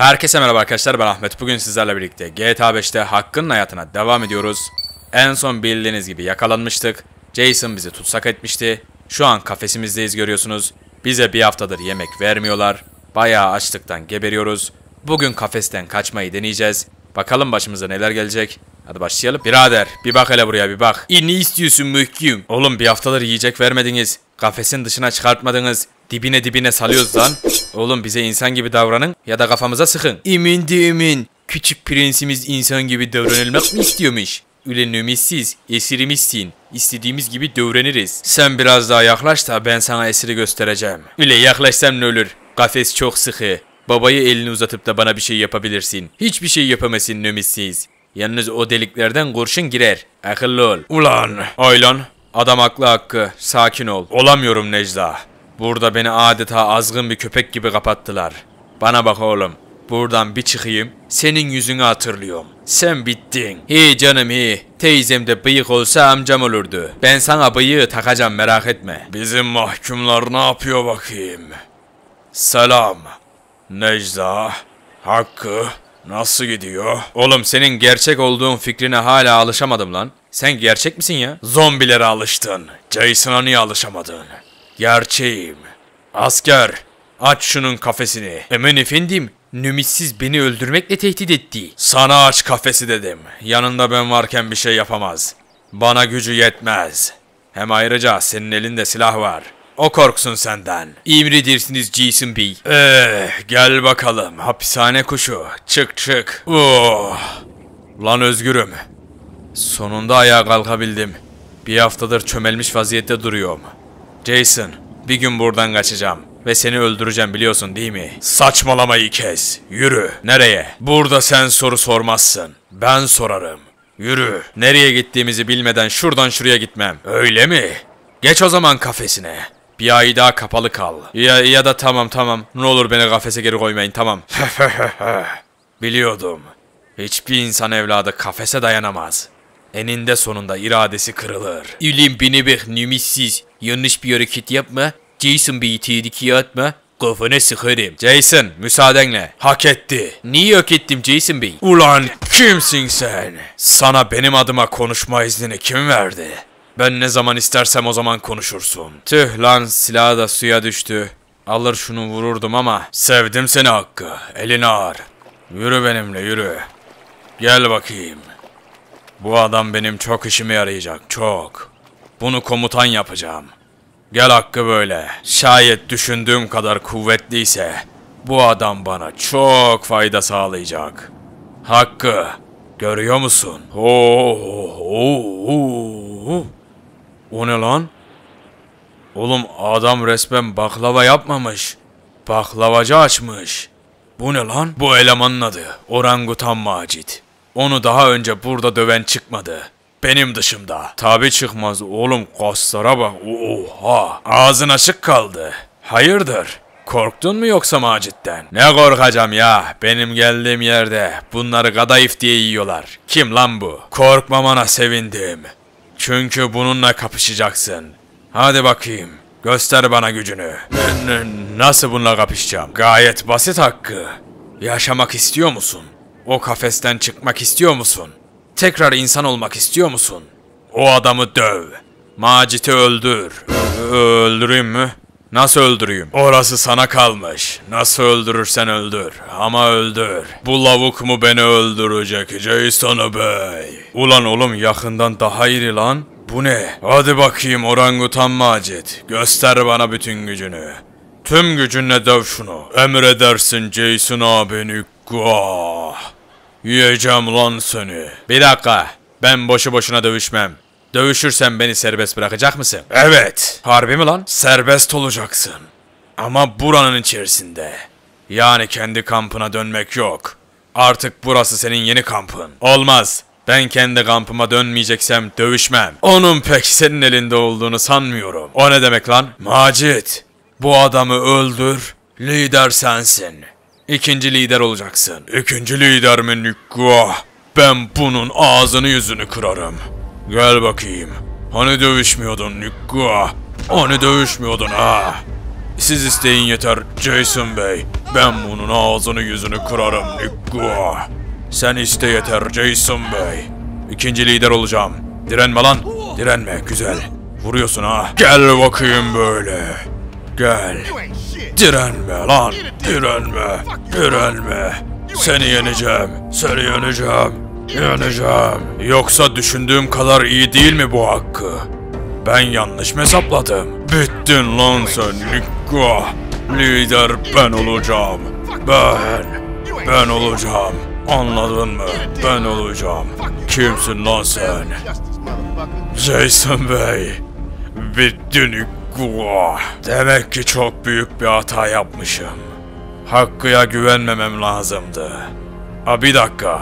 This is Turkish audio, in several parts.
Herkese merhaba arkadaşlar, ben Ahmet. Bugün sizlerle birlikte GTA 5'te Hakkı'nın hayatına devam ediyoruz. En son bildiğiniz gibi yakalanmıştık. Jason bizi tutsak etmişti. Şu an kafesimizdeyiz, görüyorsunuz. Bize bir haftadır yemek vermiyorlar. Bayağı açlıktan geberiyoruz. Bugün kafesten kaçmayı deneyeceğiz. Bakalım başımıza neler gelecek. Hadi başlayalım. Birader bir bak hele buraya, bir bak. Ne istiyorsun mühküm? Oğlum bir haftadır yiyecek vermediniz. Kafesin dışına çıkartmadınız. Dibine salıyoruz lan. Oğlum bize insan gibi davranın ya da kafamıza sıkın. Emin de emin. Küçük prensimiz insan gibi davranılmak mı istiyormuş? Ulan ümitsiz, esirimizsin. İstediğimiz gibi davranırız. Sen biraz daha yaklaş da ben sana esiri göstereceğim. Öyle yaklaşsam ne olur? Kafes çok sıkı. Babayı elini uzatıp da bana bir şey yapabilirsin. Hiçbir şey yapamazsın ümitsiz. Yalnız o deliklerden kurşun girer. Akıllı ol. Ulan. Aylan. Adam haklı Hakkı. Sakin ol. Olamıyorum Necla. Burada beni adeta azgın bir köpek gibi kapattılar. Bana bak oğlum. Buradan bir çıkayım. Senin yüzünü hatırlıyorum. Sen bittin. Hey canım hey. Teyzem de bıyık olsa amcam olurdu. Ben sana bıyığı takacağım, merak etme. Bizim mahkumlar ne yapıyor bakayım? Selam. Necla. Hakkı. Nasıl gidiyor? Oğlum senin gerçek olduğun fikrine hala alışamadım lan. Sen gerçek misin ya? Zombilere alıştın. Jason'a niye alışamadın? Gerçeğim. Asker, aç şunun kafesini. Hemen efendim, nümitsiz beni öldürmekle tehdit etti. Sana aç kafesi dedim. Yanında ben varken bir şey yapamaz. Bana gücü yetmez. Hem ayrıca senin elinde silah var. O korksun senden. İmredirsiniz Jason Bey. Gel bakalım hapishane kuşu. Çık. Lan özgürüm. Sonunda ayağa kalkabildim. Bir haftadır çömelmiş vaziyette duruyorum. Jason, bir gün buradan kaçacağım. Ve seni öldüreceğim, biliyorsun değil mi? Saçmalamayı kes. Yürü. Nereye? Burada sen soru sormazsın. Ben sorarım. Yürü. Nereye gittiğimizi bilmeden şuradan şuraya gitmem. Öyle mi? Geç o zaman kafesine. Bir ay daha kapalı kal. Ya da tamam. Ne olur beni kafese geri koymayın, tamam. Biliyordum. Hiçbir insan evladı kafese dayanamaz. Eninde sonunda iradesi kırılır. İlim beni bek nümissiz. Yanlış bir hareket yapma. Jason Bey'i tehlikeye atma. Kafana sıkarım. Jason, müsaadenle. Hak etti. Niye hak ettim Jason Bey? Ulan kimsin sen? Sana benim adıma konuşma iznini kim verdi? Ben ne zaman istersem o zaman konuşursun. Tüh lan, silahı da suya düştü. Alır şunu vururdum ama. Sevdim seni Hakkı. Elini ağır. Yürü benimle, yürü. Gel bakayım. Bu adam benim çok işime yarayacak, çok. Bunu komutan yapacağım. Gel Hakkı böyle. Şayet düşündüğüm kadar kuvvetliyse bu adam bana çok fayda sağlayacak. Hakkı, görüyor musun? O ne lan? Oğlum adam resmen baklava yapmamış. Baklavacı açmış. Bu ne lan? Bu elemanın adı Orangutan Macit. Onu daha önce burada döven çıkmadı. Benim dışımda. Tabi çıkmaz oğlum, kaslara bak. Oha. Ağzın açık kaldı. Hayırdır? Korktun mu yoksa Macit'ten? Ne korkacağım ya? Benim geldiğim yerde bunları kadayıf diye yiyorlar. Kim lan bu? Korkmamana sevindim. Çünkü bununla kapışacaksın. Hadi bakayım. Göster bana gücünü. Nasıl bununla kapışacağım? Gayet basit Hakkı. Yaşamak istiyor musun? O kafesten çıkmak istiyor musun? Tekrar insan olmak istiyor musun? O adamı döv. Macit'i öldür. Öldüreyim mi? Nasıl öldüreyim? Orası sana kalmış. Nasıl öldürürsen öldür. Ama öldür. Bu lavuk mu beni öldürecek Jason Bey? Ulan oğlum yakından daha iri lan. Bu ne? Hadi bakayım Orangutan Macit. Göster bana bütün gücünü. Tüm gücünle döv şunu. Emredersin Jason abini. Yiyeceğim lan seni. Bir dakika. Ben boşu boşuna dövüşmem. Dövüşürsen beni serbest bırakacak mısın? Evet. Harbi mi lan? Serbest olacaksın. Ama buranın içerisinde. Yani kendi kampına dönmek yok. Artık burası senin yeni kampın. Olmaz. Ben kendi kampıma dönmeyeceksem dövüşmem. Onun pek senin elinde olduğunu sanmıyorum. O ne demek lan? Macit. Bu adamı öldür. Lider sensin. İkinci lider olacaksın. İkinci lider mi Nikko? Ben bunun ağzını yüzünü kırarım. Gel bakayım. Hani dövüşmüyordun Nikko? Hani dövüşmüyordun ha? Siz isteyin yeter Jason Bey. Ben bunun ağzını yüzünü kırarım Nikko. Sen iste yeter Jason Bey. İkinci lider olacağım. Direnme lan. Direnme güzel. Vuruyorsun ha. Gel bakayım böyle. Gel. Direnme lan. Direnme. Direnme. Seni yeneceğim. Seni yeneceğim. Yeneceğim. Yoksa düşündüğüm kadar iyi değil mi bu Hakkı? Ben yanlış mı hesapladım? Bittin lan sen Nikko. Lider ben olacağım. Ben olacağım. Anladın mı? Ben olacağım. Kimsin lan sen? Jason Bey. Bittin Nikko. Demek ki çok büyük bir hata yapmışım. Hakkı'ya güvenmemem lazımdı. Bir dakika.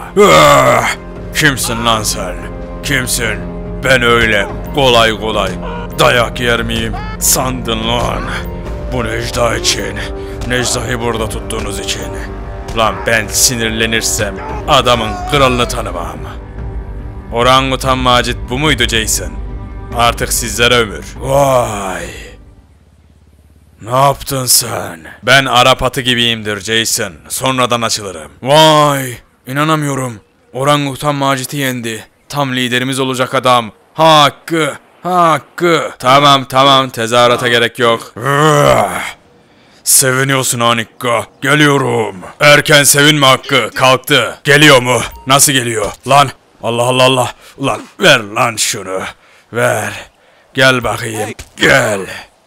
Kimsin lan sen? Kimsin? Ben öyle kolay dayak yer miyim sandın lan? Bu Necda için. Necda'yı burada tuttuğunuz için. Lan ben sinirlenirsem adamın kralını tanımam. Orangutan Macit bu muydu Jason? Artık sizlere ömür. Vay. Ne yaptın sen? Ben Arap atı gibiyimdir Jason. Sonradan açılırım. Vay. İnanamıyorum. Orangutan Macit'i yendi. Tam liderimiz olacak adam. Hakkı. Hakkı. Tamam tezahürata gerek yok. Seviniyorsun Anikka. Geliyorum. Erken sevinme Hakkı. Kalktı. Geliyor mu? Nasıl geliyor? Lan. Allah. Ulan ver lan şunu. Ver. Gel bakayım. Gel.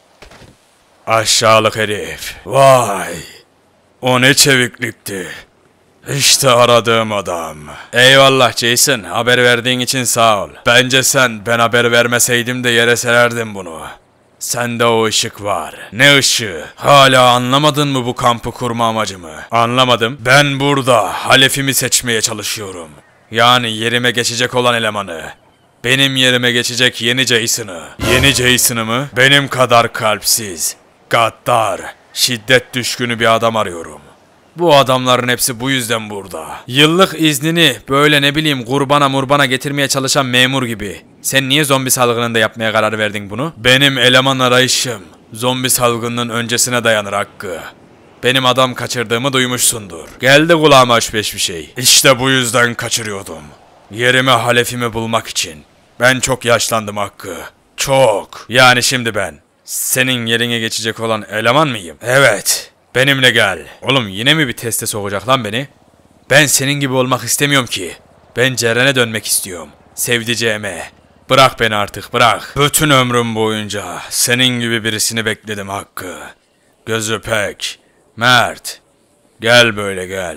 Aşağılık herif. Vay. O ne çeviklikti. İşte aradığım adam. Eyvallah Jason. Haber verdiğin için sağ ol. Bence ben haber vermeseydim de yere sererdim bunu. Sende o ışık var. Ne ışığı? Hala anlamadın mı bu kampı kurma amacımı? Anlamadım. Ben burada halefimi seçmeye çalışıyorum. Yani yerime geçecek olan elemanı. Benim yerime geçecek yeni Jason'ı. Yeni Jason'ı mı? Benim kadar kalpsiz, gaddar, şiddet düşkünü bir adam arıyorum. Bu adamların hepsi bu yüzden burada. Yıllık iznini böyle ne bileyim kurbana getirmeye çalışan memur gibi. Sen niye zombi salgınında yapmaya karar verdin bunu? Benim eleman arayışım zombi salgınının öncesine dayanır Hakkı. Benim adam kaçırdığımı duymuşsundur. Geldi kulağıma 3-5 bir şey. İşte bu yüzden kaçırıyordum. Yerime halefimi bulmak için. Ben çok yaşlandım Hakkı. Çok. Yani şimdi ben senin yerine geçecek olan eleman mıyım? Evet. Benimle gel. Oğlum yine mi bir teste sokacak lan beni? Ben senin gibi olmak istemiyorum ki. Ben Ceren'e dönmek istiyorum. Sevdiceğime. Bırak beni artık bırak. Bütün ömrüm boyunca senin gibi birisini bekledim Hakkı. Gözü pek. Mert. Gel böyle gel.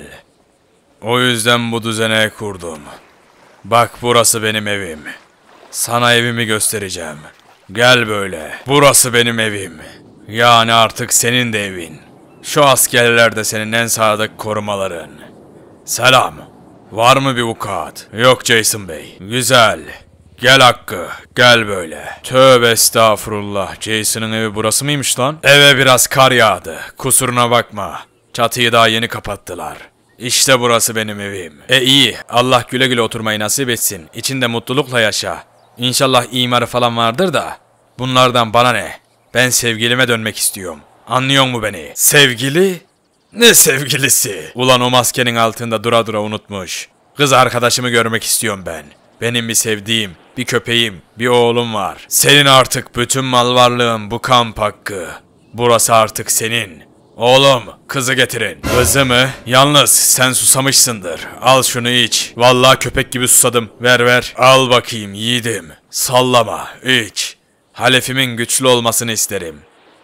O yüzden bu düzene kurdum. Bak burası benim evim. Sana evimi göstereceğim. Gel böyle. Burası benim evim. Yani artık senin de evin. Şu askerler de senin en sadık korumaların. Selam. Var mı bir vukuat? Yok Jason Bey. Güzel. Gel Hakkı. Gel böyle. Tövbe estağfurullah. Jason'ın evi burası mıymış lan? Eve biraz kar yağdı. Kusuruna bakma. Çatıyı daha yeni kapattılar. İşte burası benim evim. İyi. Allah güle güle oturmayı nasip etsin. İçinde mutlulukla yaşa. İnşallah imarı falan vardır da. Bunlardan bana ne? Ben sevgilime dönmek istiyorum. Anlıyor mu beni? Sevgili? Ne sevgilisi? Ulan o maskenin altında dura unutmuş. Kız arkadaşımı görmek istiyorum ben. Benim bir sevdiğim, bir köpeğim, bir oğlum var. Senin artık bütün mal varlığın bu kamp Hakkı. Burası artık senin. Oğlum, kızı getirin. Kızı mı? Yalnız sen susamışsındır. Al şunu iç. Vallahi köpek gibi susadım. Ver. Al bakayım yiğidim. Sallama, iç. Halefimin güçlü olmasını isterim.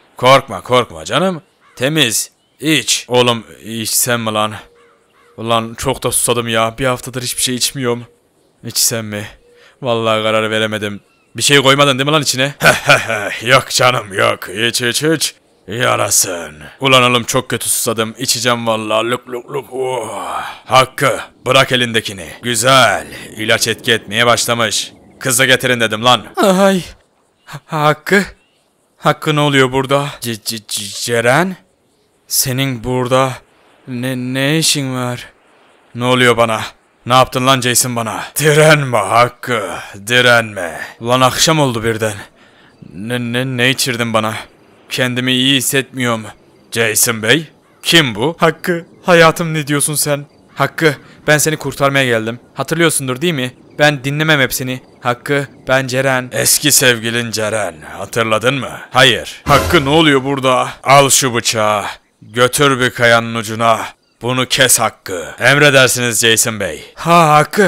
Korkma canım. Temiz. İç. Oğlum içsem mi lan? Ulan çok da susadım ya. Bir haftadır hiçbir şey içmiyorum. İçsem mi? Vallahi karar veremedim. Bir şey koymadın değil mi lan içine? Yok canım yok. İç. Yarasın. Ulan oğlum çok kötü susadım. İçeceğim vallahi. Luk. Hakkı bırak elindekini. Güzel. İlaç etki etmeye başlamış. Kızı getirin dedim lan. Ay. Hakkı ne oluyor burada? Ceren? Senin burada ne işin var? Ne oluyor bana? Ne yaptın lan Jason bana? Direnme Hakkı, direnme. Lan akşam oldu birden. Ne içirdin bana? Kendimi iyi hissetmiyorum. Jason Bey? Kim bu? Hakkı, hayatım ne diyorsun sen? Hakkı, ben seni kurtarmaya geldim. Hatırlıyorsundur değil mi? Ben dinlemem hepsini. Hakkı, ben Ceren. Eski sevgilin Ceren. Hatırladın mı? Hayır. Hakkı, ne oluyor burada? Al şu bıçağı. Götür bir kayanın ucuna. Bunu kes Hakkı. Emredersiniz Jason Bey. Ha Hakkı.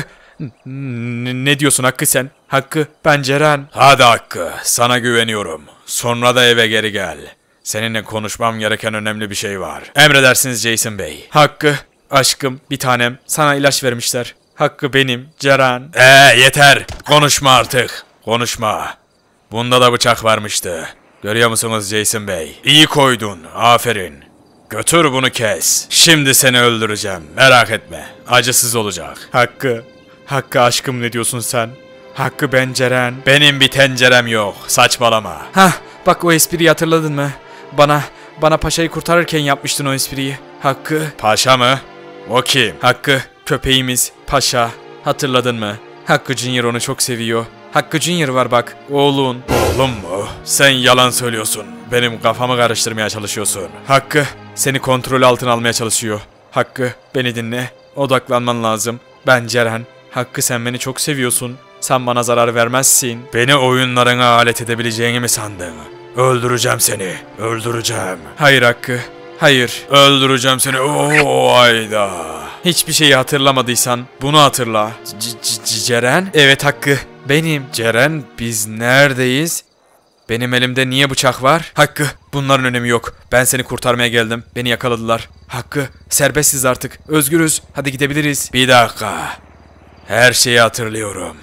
Ne diyorsun Hakkı sen? Hakkı, ben Ceren. Hadi Hakkı, sana güveniyorum. Sonra da eve geri gel. Seninle konuşmam gereken önemli bir şey var. Emredersiniz Jason Bey. Hakkı, aşkım, bir tanem. Sana ilaç vermişler. Hakkı benim, Ceren. Yeter. Konuşma artık. Konuşma. Bunda da bıçak varmıştı. Görüyor musunuz Jason Bey? İyi koydun. Aferin. Götür bunu kes. Şimdi seni öldüreceğim. Merak etme. Acısız olacak. Hakkı. Hakkı aşkım ne diyorsun sen? Hakkı, ben Ceren. Benim bir tencerem yok. Saçmalama. Hah, bak o espriyi hatırladın mı? Bana paşayı kurtarırken yapmıştın o espriyi. Hakkı. Paşa mı? O kim? Hakkı, köpeğimiz Paşa. Hatırladın mı? Hakkı Junior onu çok seviyor. Hakkı Junior var bak, oğlun. Oğlum mu? Sen yalan söylüyorsun. Benim kafamı karıştırmaya çalışıyorsun. Hakkı, seni kontrol altına almaya çalışıyor. Hakkı, beni dinle. Odaklanman lazım. Ben Ceren. Hakkı, sen beni çok seviyorsun. Sen bana zarar vermezsin. Beni oyunlarına alet edebileceğini mi sandın? Öldüreceğim seni. Öldüreceğim. Hayır Hakkı. Hayır. Öldüreceğim seni. Oo ayda. Hiçbir şeyi hatırlamadıysan bunu hatırla. Ceren? Evet Hakkı. Benim. Ceren, biz neredeyiz? Benim elimde niye bıçak var? Hakkı, bunların önemi yok. Ben seni kurtarmaya geldim. Beni yakaladılar. Hakkı, serbestsiz artık. Özgürüz. Hadi gidebiliriz. Bir dakika. Her şeyi hatırlıyorum.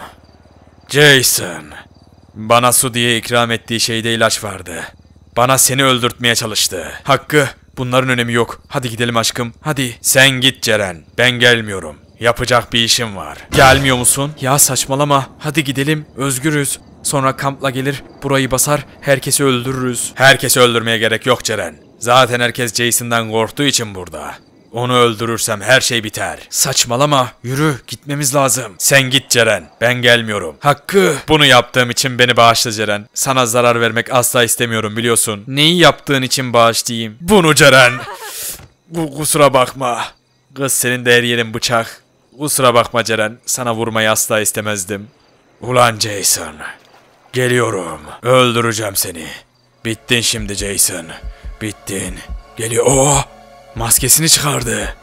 Jason. Bana su diye ikram ettiği şeyde ilaç vardı. Bana seni öldürtmeye çalıştı. Hakkı, bunların önemi yok. Hadi gidelim aşkım. Hadi. Sen git Ceren. Ben gelmiyorum. Yapacak bir işim var. Gelmiyor musun? Ya saçmalama. Hadi gidelim. Özgürüz. Sonra kampla gelir, burayı basar, herkesi öldürürüz. Herkesi öldürmeye gerek yok Ceren. Zaten herkes Jason'dan korktuğu için burada. Onu öldürürsem her şey biter. Saçmalama. Yürü. Gitmemiz lazım. Sen git Ceren. Ben gelmiyorum. Hakkı. Bunu yaptığım için beni bağışla Ceren. Sana zarar vermek asla istemiyorum biliyorsun. Neyi yaptığın için bağışlayayım? Bunu Ceren. Kusura bakma. Kız, senin de her yerin bıçak. Kusura bakma Ceren. Sana vurmayı asla istemezdim. Ulan Jason. Geliyorum. Öldüreceğim seni. Bittin şimdi Jason. Bittin. Geliyor. Oh! Maskesini çıkardı.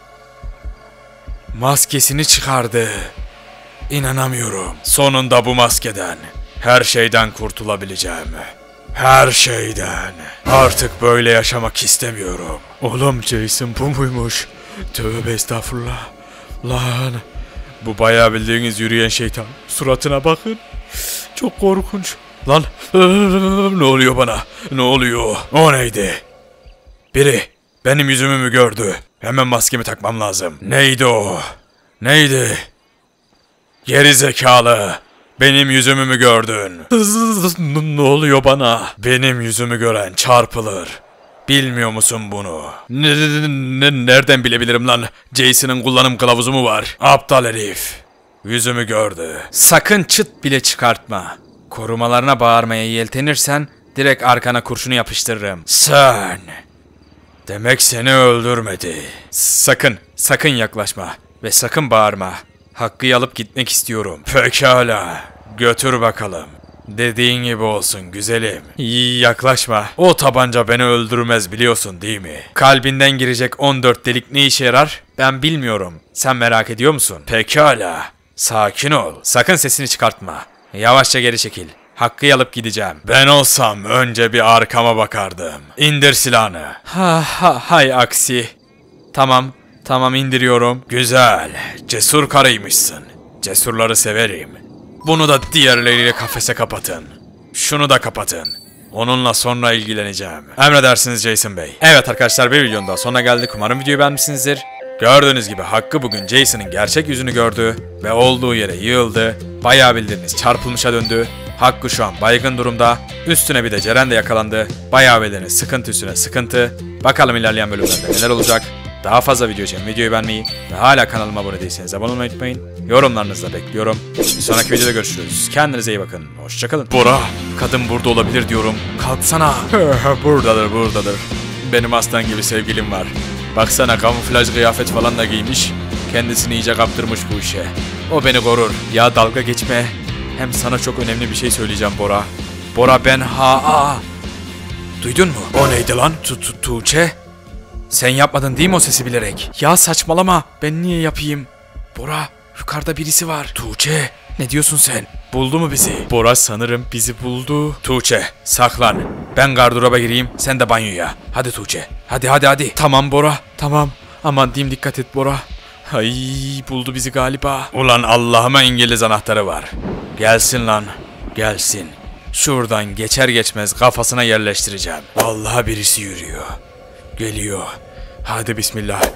Maskesini çıkardı. İnanamıyorum. Sonunda bu maskeden, her şeyden kurtulabileceğim. Her şeyden. Artık böyle yaşamak istemiyorum. Oğlum, Jason bu muymuş? Tövbe estağfurullah. Lan. Bu bayağı bildiğiniz yürüyen şeytan. Suratına bakın. Çok korkunç. Lan. Ne oluyor bana? Ne oluyor? O neydi? Biri benim yüzümü mü gördü? Hemen maskemi takmam lazım. Neydi o? Neydi? Geri zekalı. Benim yüzümü mü gördün? Ne oluyor bana? Benim yüzümü gören çarpılır. Bilmiyor musun bunu? Nereden bilebilirim lan? Jason'ın kullanım kılavuzu mu var? Aptal herif. Yüzümü gördü. Sakın çıt bile çıkartma. Korumalarına bağırmaya yeltenirsen direkt arkana kurşunu yapıştırırım. Sen. Demek seni öldürmedi. Sakın yaklaşma. Ve sakın bağırma. Hakkı'yı alıp gitmek istiyorum. Pekala. Götür bakalım. Dediğin gibi olsun güzelim. Yaklaşma. O tabanca beni öldürmez biliyorsun değil mi? Kalbinden girecek 14 delik ne işe yarar? Ben bilmiyorum. Sen merak ediyor musun? Pekala. Sakin ol. Sakın sesini çıkartma. Yavaşça geri çekil. Hakkı'yı alıp gideceğim. Ben olsam önce bir arkama bakardım. İndir silahını. Hay aksi. Tamam indiriyorum. Güzel. Cesur karıymışsın. Cesurları severim. Bunu da diğerleriyle kafese kapatın. Şunu da kapatın. Onunla sonra ilgileneceğim. Emredersiniz Jason Bey. Evet arkadaşlar, bir videonun daha sonuna geldik. Umarım videoyu beğenmişsinizdir. Gördüğünüz gibi Hakkı bugün Jason'ın gerçek yüzünü gördü ve olduğu yere yığıldı. Bayağı bildiğiniz çarpılmışa döndü. Hakkı şu an baygın durumda. Üstüne bir de Ceren de yakalandı. Bayağı bildiğiniz sıkıntı üstüne sıkıntı. Bakalım ilerleyen bölümlerde neler olacak. Daha fazla video için videoyu beğenmeyi ve hala kanalıma abone değilseniz abone olmayı unutmayın. Yorumlarınızı da bekliyorum. Bir sonraki videoda görüşürüz. Kendinize iyi bakın. Hoşçakalın. Bora, kadın burada olabilir diyorum. Kalksana. Buradadır. Benim aslan gibi sevgilim var. Baksana, kamuflaj kıyafet falan da giymiş. Kendisini iyice kaptırmış bu işe. O beni korur. Ya dalga geçme. Hem sana çok önemli bir şey söyleyeceğim Bora. Bora, ben Duydun mu? O neydi lan? Tuğçe? Sen yapmadın değil mi o sesi bilerek? Ya saçmalama. Ben niye yapayım? Bora, yukarıda birisi var. Tuğçe, ne diyorsun sen? Buldu mu bizi? Bora sanırım bizi buldu. Tuğçe, saklan. Ben gardıroba gireyim, sen de banyoya. Hadi Tuğçe. Hadi. Tamam Bora, tamam. Aman diyeyim, dikkat et Bora. Ay, buldu bizi galiba. Ulan Allah'ıma İngiliz anahtarı var. Gelsin lan. Gelsin. Şuradan geçer geçmez kafasına yerleştireceğim. Vallahi birisi yürüyor. Geliyor. Hadi bismillah.